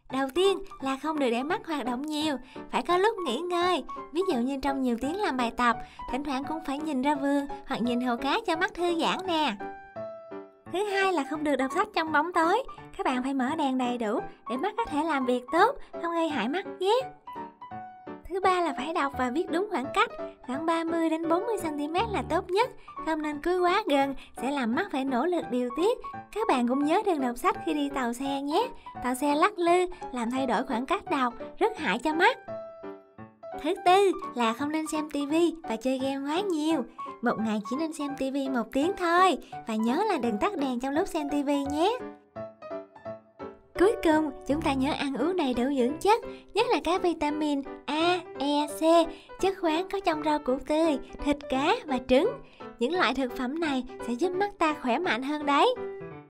Đầu tiên là không được để mắt hoạt động nhiều, phải có lúc nghỉ ngơi. Ví dụ như trong nhiều tiếng làm bài tập, thỉnh thoảng cũng phải nhìn ra vườn hoặc nhìn hồ cá cho mắt thư giãn nè. Thứ hai là không được đọc sách trong bóng tối. Các bạn phải mở đèn đầy đủ để mắt có thể làm việc tốt, không gây hại mắt nhé. Thứ ba là phải đọc và viết đúng khoảng cách, khoảng 30 đến 40 cm là tốt nhất, không nên cứ quá gần sẽ làm mắt phải nỗ lực điều tiết. Các bạn cũng nhớ đừng đọc sách khi đi tàu xe nhé. Tàu xe lắc lư làm thay đổi khoảng cách đọc, rất hại cho mắt. Thứ tư là không nên xem tivi và chơi game quá nhiều. Một ngày chỉ nên xem tivi 1 tiếng thôi, và nhớ là đừng tắt đèn trong lúc xem tivi nhé. Cuối cùng, chúng ta nhớ ăn uống đầy đủ dưỡng chất, nhất là các vitamin A, E, C, chất khoáng có trong rau củ tươi, thịt cá và trứng. Những loại thực phẩm này sẽ giúp mắt ta khỏe mạnh hơn đấy.